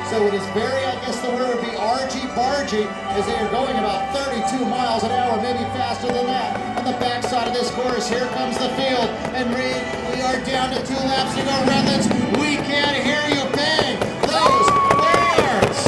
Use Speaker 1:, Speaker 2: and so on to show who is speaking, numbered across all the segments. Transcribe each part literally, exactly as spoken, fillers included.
Speaker 1: So it is very, I guess the word would be argy-bargy, as they are going about thirty-two miles an hour, maybe faster than that. On the backside of this course, here comes the field, and we, we are down to two laps to go. Redlands, we can't hear you bang those horns!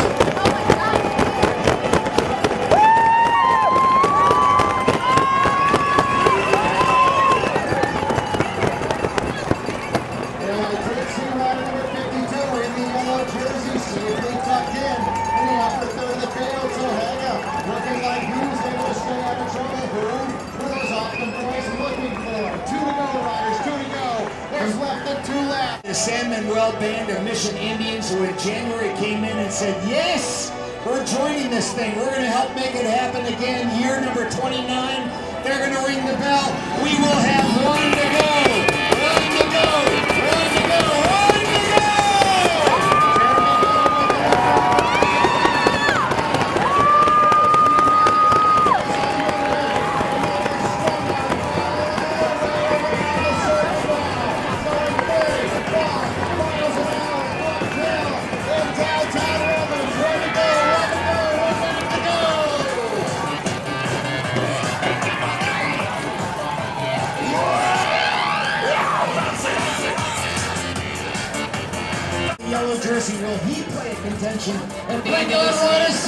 Speaker 1: Well, I did see rider number fifty-two in the yellow jersey, safely tucked in in the upper third of the field. So Haedo looking like he was able to stay out of trouble. Boom, who those Optum boys looking for? Two to go, riders, two to go. There's left than two laps.
Speaker 2: The San Manuel Band of Mission Indians, who in January came in and said, yes, we're joining this thing. We're going to help make it happen again. Year number twenty-nine, they're going to ring the bell. We will have one to go. One to go. One to go. One to go. Yellow jersey, will he play a contention? And
Speaker 1: Bring it on,